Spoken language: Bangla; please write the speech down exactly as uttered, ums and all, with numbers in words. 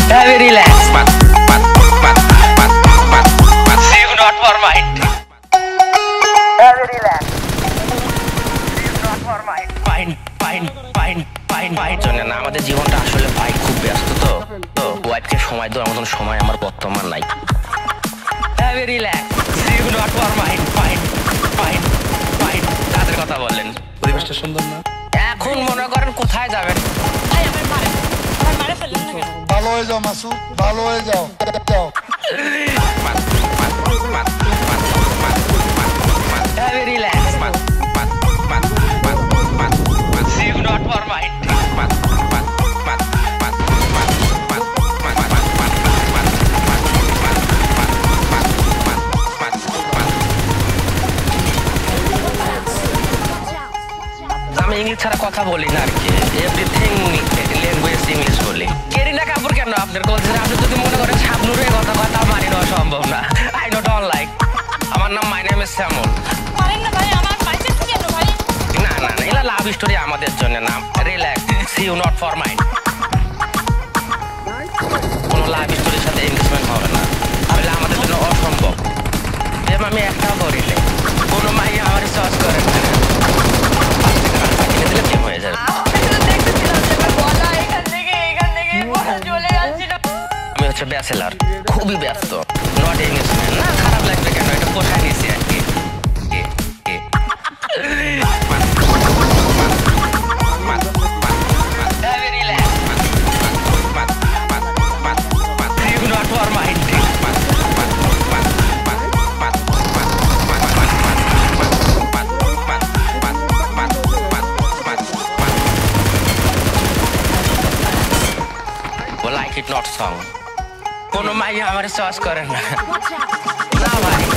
Very relax. But, but, but, but, but, but, see you not for mind. Very relax. See you not for mind. Fine, fine, fine, fine, fine. জন্য না আমাদের জীবনটা আসলে ভাই খুব ব্যস্ত তো তো ওয়াইফকে সময় দেওয়ার মতন সময় আমার বর্তমান নাই। Very relax. See you not for mind. Fine, fine, fine. তাদের কথা বললেন। পরিবেশটা সুন্দর না? এখন মনে করেন কোথায় যাবেন? ভাই আমার মারে আমার মারে ফেললেন না কেন? ভালো হয়ে যাও মাসুদ, ভালো হয়ে যাও যাও। Very relax. See you not for mind. আমি ইংলিশ ছাড়া কথা বলি না আর কি, এভরিথিং ল্যাঙ্গুয়েজ ইংলিশ বলি। কেরিনা কাপুর কেন আপনার বলছেন? আপনি যদি মনে করেন শাবনুরের কথা কথা মানি নেওয়া সম্ভব না। I no don't like. আমার নাম মাই নেম ইজ শ্যামল। পারেন না ভাই, আমার পাইছে কি কেন ভাই? না না না, এটা লাভ স্টোরি আমাদের জন্য না। Relax, see you not for mind. কোনো লাভ স্টোরির সাথে এনগেজমেন্ট হবে না, তাহলে আমাদের জন্য অসম্ভব। প্রেম আমি একটাও করি না, কোনো মাই আমার চয়েস করে না। কিনে দিলে প্রেম হয়ে যাবে। আমি হচ্ছে ব্যাচেলার, খুবই ব্যস্ত, নট এনগেজমেন্ট। না খারাপ লাগবে কেন, এটা পোষায় নিয়েছি আর কি। Like it not song. কোনো মাইয়া আমার চয়েস করে না। না ভাই।